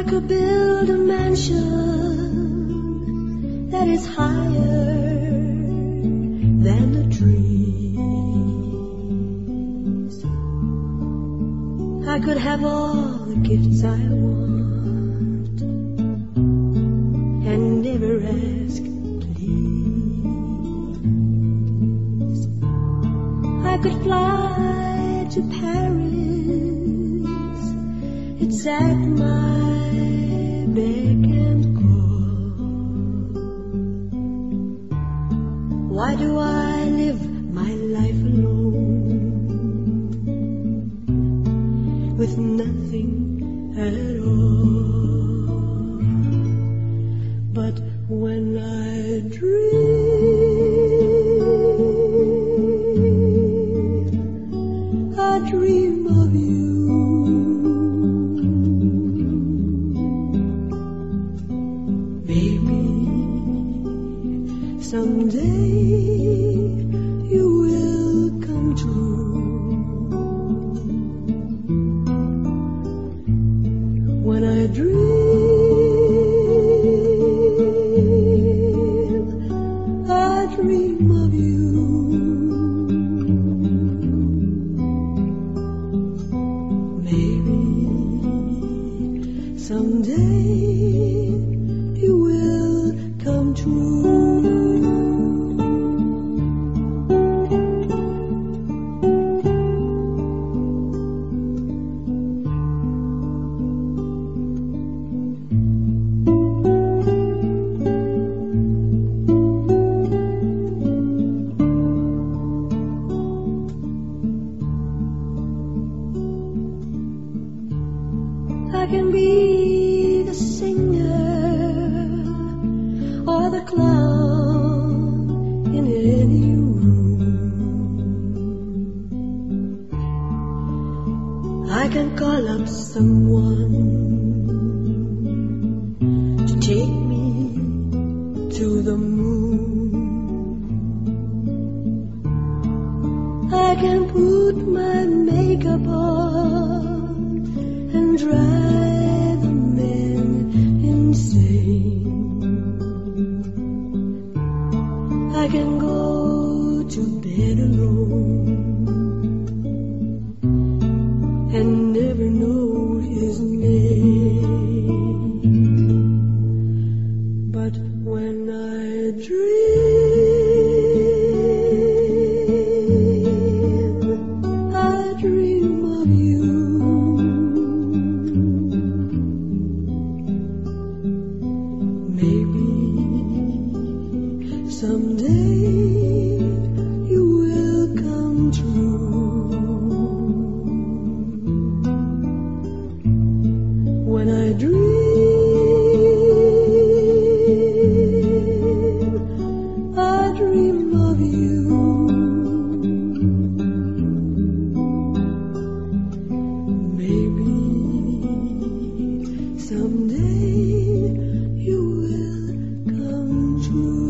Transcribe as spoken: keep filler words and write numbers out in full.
could build a mansion that is higher than the trees. I could have all the gifts I want and never ask please. I could fly to Paris, it's at my beck and call. Why do I live my life alone with nothing at all? But when I dream, I dream of you. Maybe someday you will come true. When I dream, I dream of you. Maybe someday you will come true. I can be the singer or the clown in any room. I can call up someone to take me to the moon. I can put my makeup on and drive the men insane. I can go to bed alone and never know his name. But when I dream, I dream of you. Maybe someday you will come true. When I dream, I dream of you. Maybe someday you will come true.